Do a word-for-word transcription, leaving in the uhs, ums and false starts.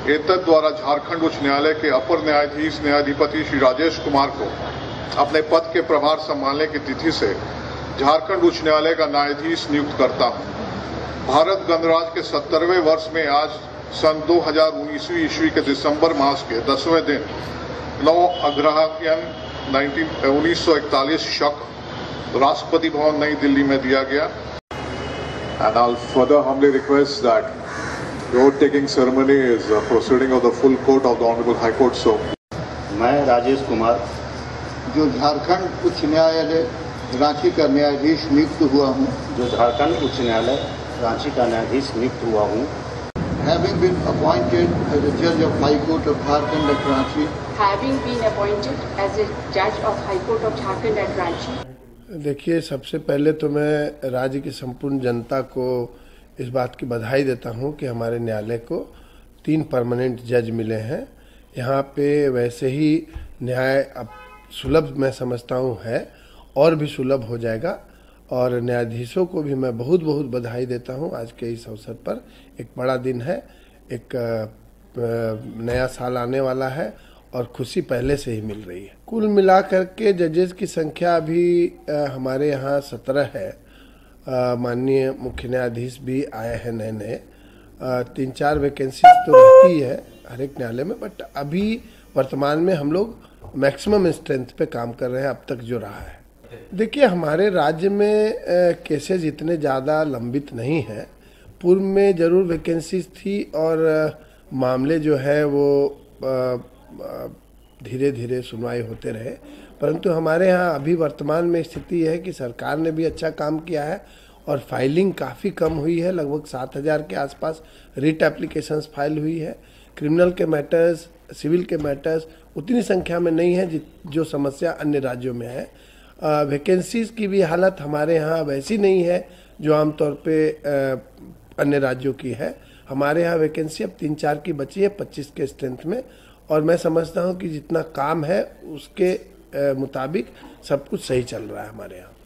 एतद द्वारा झारखंड उच्च न्यायालय के अपर न्यायाधीश न्यायाधिपति श्री राजेश कुमार को अपने पद के प्रभार संभालने की तिथि से झारखंड उच्च न्यायालय का न्यायाधीश नियुक्त करता हूं। भारत गणराज्य के सत्तरवें वर्ष में आज सन दो हजार उन्नीसवीं ईस्वी के दिसंबर मास के दसवें दिन नौ अग्रहायण उन्नीस सौ इकतालीस शक राष्ट्रपति भवन नई दिल्ली में दिया गया। And I'll further humbly request that the oath taking ceremony is a proceeding of the full court of the Honorable High Court. So, मैं राजेश कुमार जो झारखंड उच्च न्यायालय रांची का न्यायाधीश नियुक्त हुआ हूँ जो झारखंड उच्च न्यायालय रांची का न्यायाधीश नियुक्त हुआ हूँ Having been appointed as a judge of High Court of Jharkhand at Ranchi. Having been appointed as a judge of High Court of Jharkhand at Ranchi. देखिए, सबसे पहले तो मैं राज्य की संपूर्ण जनता को इस बात की बधाई देता हूं कि हमारे न्यायालय को तीन परमानेंट जज मिले हैं। यहां पे वैसे ही न्याय अब सुलभ मैं समझता हूं है और भी सुलभ हो जाएगा और न्यायाधीशों को भी मैं बहुत बहुत बधाई देता हूं। आज के इस अवसर पर एक बड़ा दिन है, एक नया साल आने वाला है और खुशी पहले से ही मिल रही है। कुल मिलाकर के जजेस की संख्या अभी हमारे यहाँ सत्रह है। माननीय मुख्य न्यायाधीश भी आए हैं नए नए। तीन चार वैकेंसीज तो रहती है हर एक न्यायालय में, बट अभी वर्तमान में हम लोग मैक्सिमम स्ट्रेंथ पे काम कर रहे हैं अब तक जो रहा है। देखिए, हमारे राज्य में केसेज इतने ज़्यादा लंबित नहीं हैं। पूर्व में ज़रूर वैकेंसीज थी और मामले जो है वो धीरे धीरे सुनवाई होते रहे, परंतु हमारे यहाँ अभी वर्तमान में स्थिति है कि सरकार ने भी अच्छा काम किया है और फाइलिंग काफ़ी कम हुई है। लगभग सात हज़ार के आसपास रिट एप्लीकेशंस फाइल हुई है। क्रिमिनल के मैटर्स, सिविल के मैटर्स उतनी संख्या में नहीं है जो समस्या अन्य राज्यों में है। वैकेंसीज की भी हालत हमारे यहाँ वैसी नहीं है जो आमतौर पे अन्य राज्यों की है। हमारे यहाँ वैकेंसी अब तीन चार की बची है पच्चीस के स्ट्रेंथ में, और मैं समझता हूँ कि जितना काम है उसके मुताबिक सब कुछ सही चल रहा है हमारे यहाँ।